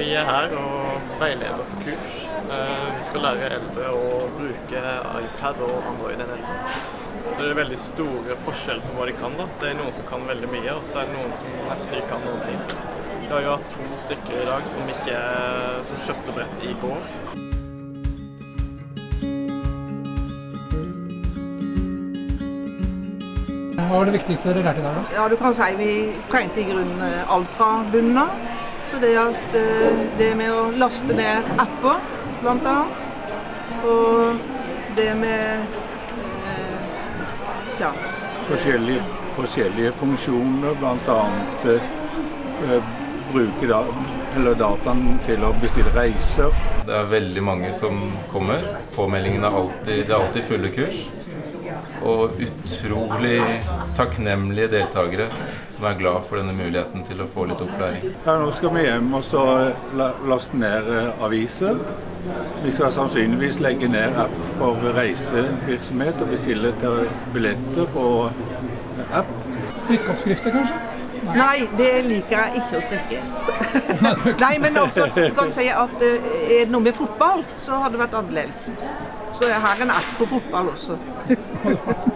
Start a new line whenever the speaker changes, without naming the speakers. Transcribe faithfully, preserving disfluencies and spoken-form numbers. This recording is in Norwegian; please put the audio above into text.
Vi er her og veileder for kurs. Vi skal lære eldre å bruke iPad og Android-enheter. Så det er veldig store forskjell på hva de kan da. Det er noen som kan veldig mye, og så er det noen som nesten ikke kan noen ting. Vi har jo hatt to stykker i dag som, ikke, som kjøpte brett i går.
Hva var det viktigste dere lærte i dag da?
Ja, du kan si vi trengte i grunnen alt fra bunnen av. Så det at det med å laste ned apper, blant annet, og det med ja.
Forskjellige, forskjellige funksjoner, blant annet eh, bruke da, eller dataen til å bestille reiser.
Det er veldig mange som kommer. Påmeldingene er alltid, det er alltid fulle kurs. Og utrolig takknemlige deltakere som er glad for denne muligheten til å få litt opplæring.
Ja, nå skal vi hjem og så laste ned aviser. Vi skal sannsynligvis legge ned app for reisevirksomhet og bestille billetter på app.
Strikkeoppskrifter kanskje?
Nei. Nei, det liker jeg ikke å strikke. Nei, men også, du kan si at er det noe med fotball, så hadde det vært annerledes. Så jeg har en app for fotball også.